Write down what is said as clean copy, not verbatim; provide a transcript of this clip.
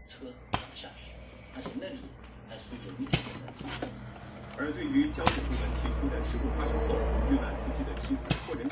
车下去，而且那里还是有一点点的伤。 而对于交警部门提出的事故发生后遇难司机的妻子或人